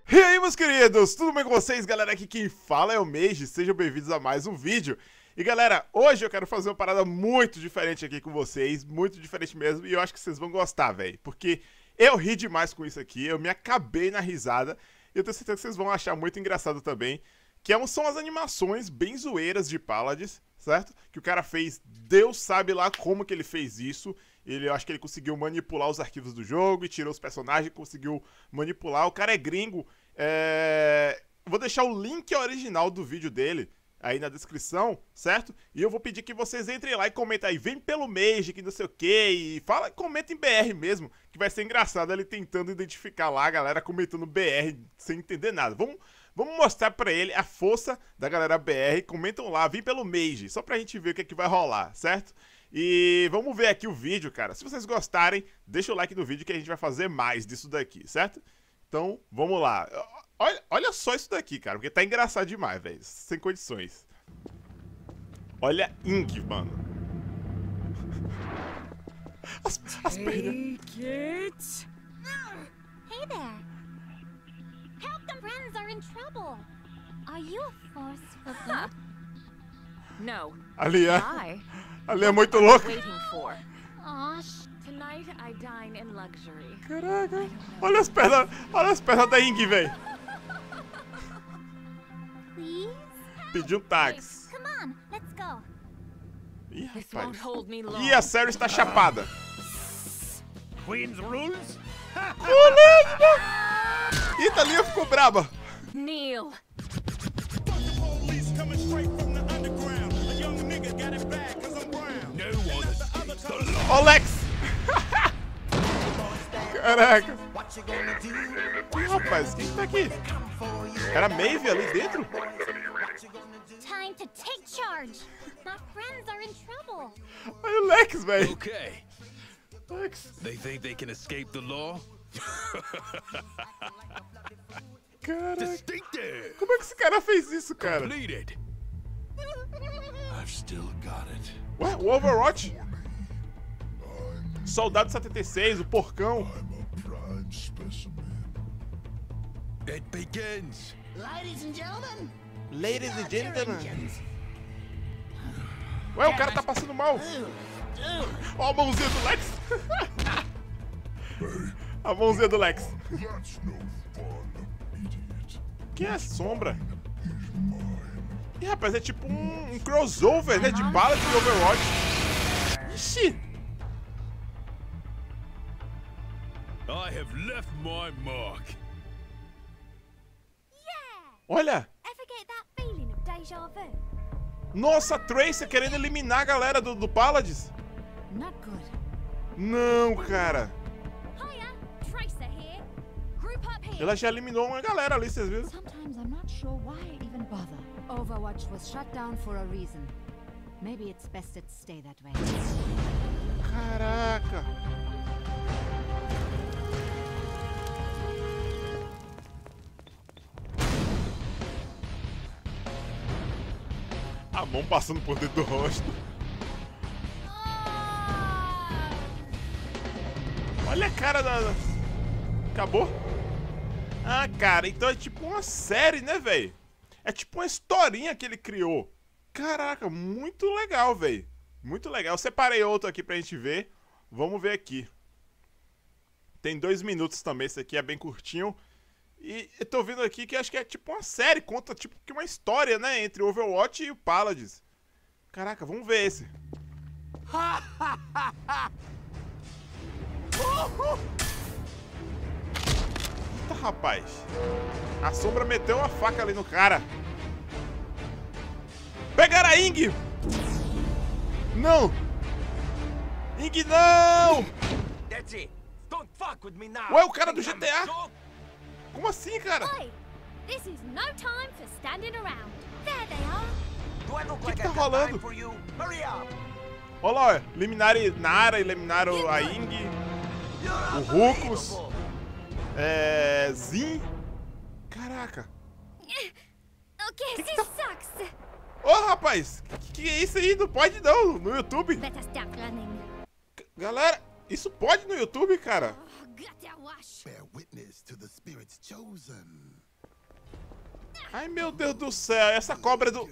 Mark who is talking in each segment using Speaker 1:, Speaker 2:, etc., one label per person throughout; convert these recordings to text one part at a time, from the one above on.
Speaker 1: E aí, meus queridos, tudo bem com vocês? Galera, aqui quem fala é o Meiji, sejam bem-vindos a mais um vídeo. E galera, hoje eu quero fazer uma parada muito diferente aqui com vocês, muito diferente mesmo, e eu acho que vocês vão gostar, velho. Porque eu ri demais com isso aqui, eu me acabei na risada, e eu tenho certeza que vocês vão achar muito engraçado também. São as animações bem zoeiras de Paladins, certo? Que o cara fez, Deus sabe lá como que ele fez isso. Eu acho que ele conseguiu manipular os arquivos do jogo e tirou os personagens, conseguiu manipular. O cara é gringo. Vou deixar o link original do vídeo dele aí na descrição, certo? E eu vou pedir que vocês entrem lá e comentem aí, vem pelo Meiji, que não sei o que, e comenta em BR mesmo, que vai ser engraçado ele tentando identificar lá a galera comentando BR sem entender nada. Vamos mostrar pra ele a força da galera BR, comentam lá, vem pelo Meiji, só pra gente ver o que é que vai rolar, certo? E vamos ver aqui o vídeo, cara. Se vocês gostarem, deixa o like no vídeo que a gente vai fazer mais disso daqui, certo? Então, vamos lá. Olha só isso daqui, cara, porque tá engraçado demais, velho. Sem condições. Olha Ing, mano. As pernas.
Speaker 2: Kids. Hey there. Help, the friends are in trouble. Are you a force for good?
Speaker 3: No.
Speaker 1: Ali
Speaker 3: Hi.
Speaker 1: é muito louco.
Speaker 3: Waiting for.
Speaker 2: Aw,
Speaker 3: Tonight I dine in luxury.
Speaker 1: Caraca. Olha as pernas da Ing, velho.
Speaker 2: please?
Speaker 1: Pediu um táxi.
Speaker 2: Come on, let's go.
Speaker 1: Ih,
Speaker 3: This won't
Speaker 1: rapaz.
Speaker 3: hold me long.
Speaker 1: Ih, a Sarah está chapada.
Speaker 4: Queen's rules?
Speaker 1: Ih, Thalia ficou braba.
Speaker 3: Kneel.
Speaker 4: No one escapes the law.
Speaker 1: Ó, Lex. Caraca. Ih, rapaz, quem que tá aqui? Era Maeve ali dentro?
Speaker 2: Time to take charge. My friends are in trouble.
Speaker 1: Olha o Lex, velho.
Speaker 4: Okay.
Speaker 1: Lex.
Speaker 4: They think they can escape the law?
Speaker 1: Caraca.
Speaker 4: Distinctive.
Speaker 1: Como é que esse cara fez isso, cara?
Speaker 4: Completed. I've still got it.
Speaker 1: Ué, o Overwatch? Soldado 76, o porcão.
Speaker 4: It begins.
Speaker 5: Ladies and gentlemen,
Speaker 1: Ladies and gentlemen. Ué, o cara tá passando mal. Ó a mãozinha do Lex. A mãozinha do Lex. Quem é a Sombra? Ih, rapaz, é tipo um crossover, né? De Paladins e Overwatch. Ixi.
Speaker 4: I have left my mark.
Speaker 2: Yeah!
Speaker 1: Olha.
Speaker 2: Ever get that feeling of deja vu?
Speaker 1: Nossa, a Tracer querendo eliminar a galera do Paladins.
Speaker 3: Not good.
Speaker 1: Não, cara.
Speaker 2: Hiya, Tracer here. Group up here.
Speaker 1: Ela já eliminou uma galera ali, vocês viram?
Speaker 6: Sometimes I'm not sure why I even bother. Overwatch was shut down for a reason. Maybe it's best it stay that way.
Speaker 1: Caraca. A mão passando por dentro do rosto. Olha a cara da... Acabou? Ah, cara, então é tipo uma série, né, velho? É tipo uma historinha que ele criou. Caraca, muito legal, velho. Muito legal. Eu separei outro aqui pra gente ver. Vamos ver aqui. Tem 2 minutos também, esse aqui é bem curtinho. E eu tô vendo aqui que acho que é tipo uma série, conta tipo que uma história, né, entre o Overwatch e o Paladins. Caraca, vamos ver esse. Eita, rapaz. A Sombra meteu uma faca ali no cara. Pegaram a Ing! Não! Ing, não!
Speaker 7: That's it. Don't fuck with me now.
Speaker 1: Ué, o cara do GTA? Como assim, cara?
Speaker 2: Oi! This is no time for standing around. There they are.
Speaker 7: Do I look
Speaker 1: Que
Speaker 7: like
Speaker 1: tá
Speaker 7: I got
Speaker 1: rolando?
Speaker 7: time for you? Hurry up.
Speaker 1: Olha lá, ó. Eliminaram Nara, eliminaram a Ing, o Rukus, Zin. Caraca.
Speaker 2: Okay, this sucks.
Speaker 1: Ô, rapaz, que é isso aí? Não pode não, no YouTube.
Speaker 2: Better stop running.
Speaker 1: Galera, isso pode no YouTube, cara?
Speaker 2: Oh,
Speaker 5: Bear witness to the spirits chosen.
Speaker 1: Ai, meu Deus do céu. Essa cobra do...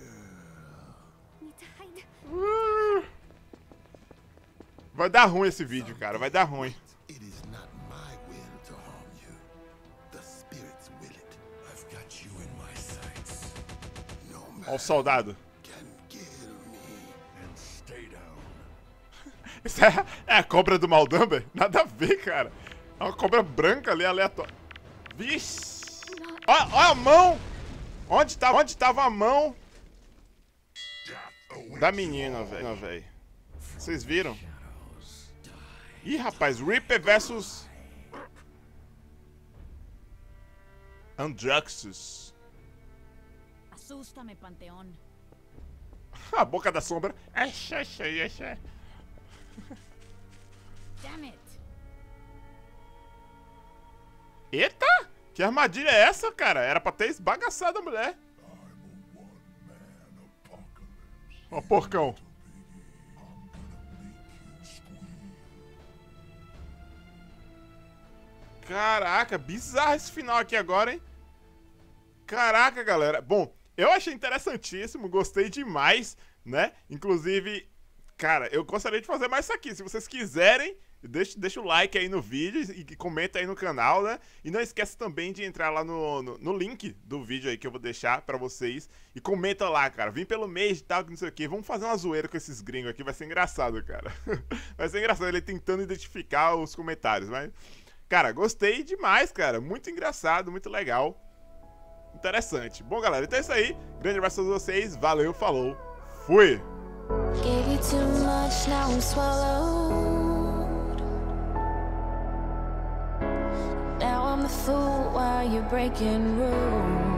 Speaker 1: Vai dar ruim esse vídeo, cara. Vai dar ruim.
Speaker 5: It is not my will to harm you. The spirits will it.
Speaker 4: I've got you in my sights.
Speaker 5: No
Speaker 1: Ó o
Speaker 5: man
Speaker 1: soldado.
Speaker 5: can kill me.
Speaker 4: And stay down.
Speaker 1: Isso é a cobra do Maldumber? Nada a ver, cara. É uma cobra branca ali, aleatória. Vixe. Olha a mão. Onde tava a mão da menina, velho? Vocês viram? Ih, rapaz, Reaper versus Andraxus.
Speaker 6: Asústame, Panteón.
Speaker 1: A boca da sombra.
Speaker 6: Damn it.
Speaker 1: Eita! Que armadilha é essa, cara? Era pra ter esbagaçado a mulher. Ó, porcão. Caraca, bizarro esse final aqui agora, hein? Caraca, galera. Bom, eu achei interessantíssimo, gostei demais, né? Inclusive, cara, eu gostaria de fazer mais isso aqui. Se vocês quiserem, deixa o like aí no vídeo e comenta aí no canal, né? E não esqueça também de entrar lá no link do vídeo aí que eu vou deixar pra vocês. E comenta lá, cara. Vim pelo mês e tal, que não sei o que. Vamos fazer uma zoeira com esses gringos aqui. Vai ser engraçado, cara. Vai ser engraçado ele tentando identificar os comentários, mas... Cara, gostei demais, cara. Muito engraçado, muito legal. Interessante. Bom, galera, então é isso aí. Grande abraço a todos vocês. Valeu, falou. Fui!
Speaker 8: Gave you too much, now I'm swallowed. Now I'm the fool while you're breaking rules.